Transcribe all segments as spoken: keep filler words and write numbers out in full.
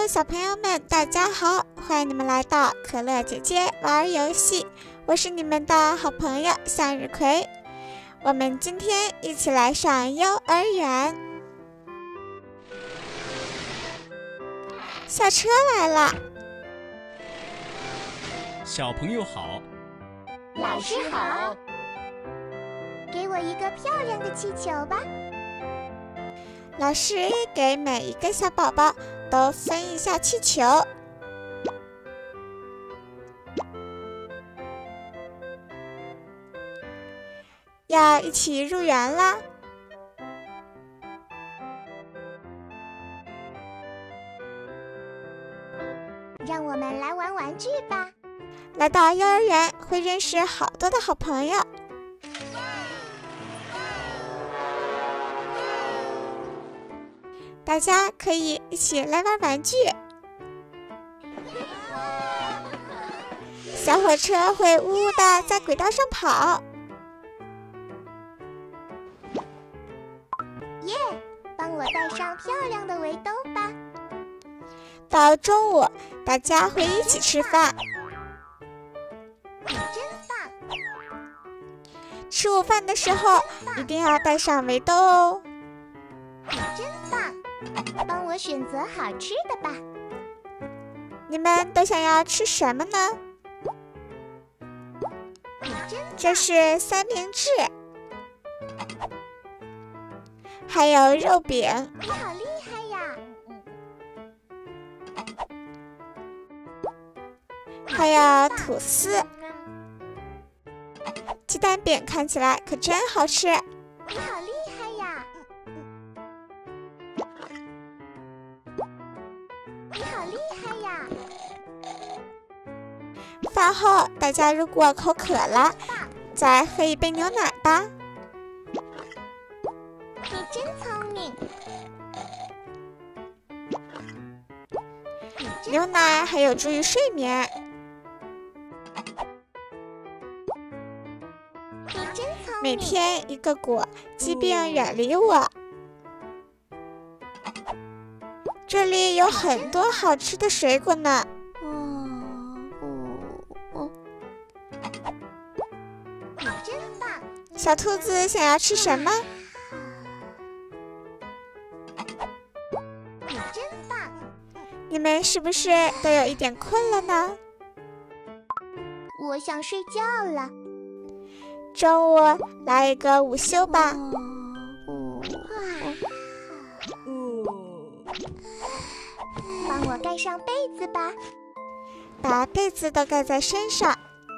Hello， 小朋友们，大家好，欢迎你们来到可乐姐姐玩游戏，我是你们的好朋友向日葵。我们今天一起来上幼儿园。校车来了。 小朋友好， 老师好。给我一个漂亮的气球吧。 老师给每一个小宝宝都分一下气球。要一起入园啦！ 让我们来玩玩具吧。 来到幼儿园会认识好多的好朋友。大家可以一起来玩玩具。小火车会呜呜的在轨道上跑。 耶，帮我戴上漂亮的围兜吧。 到中午，大家会一起吃饭。 你真棒！ 吃午饭的时候一定要戴上围兜哦。 你真棒！帮我选择好吃的吧。 你们都想要吃什么呢？这是三明治，还有肉饼。 你好厉害呀！ 还有吐司。鸡蛋饼看起来可真好吃。 你好厉害呀！你好厉害呀！ 饭后，大家如果口渴了，再喝一杯牛奶吧。 你真聪明。 牛奶还有助于睡眠。 你真聪明。 每天一个果，疾病远离我。这里有很多好吃的水果呢。 你真棒！ 小兔子想要吃什么？ 你真棒！ 你们是不是都有一点困了呢？ 我想睡觉了。 中午来一个午休吧。 帮我盖上被子吧。 把被子都盖在身上。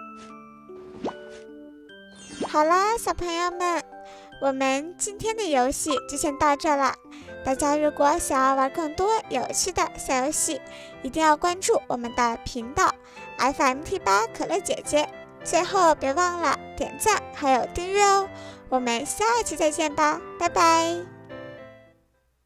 好啦，小朋友们，我们今天的游戏就先到这了。大家如果想要玩更多有趣的小游戏，一定要关注我们的频道 F M T 八可乐姐姐。最后别忘了点赞还有订阅哦。我们下一期再见吧，拜拜。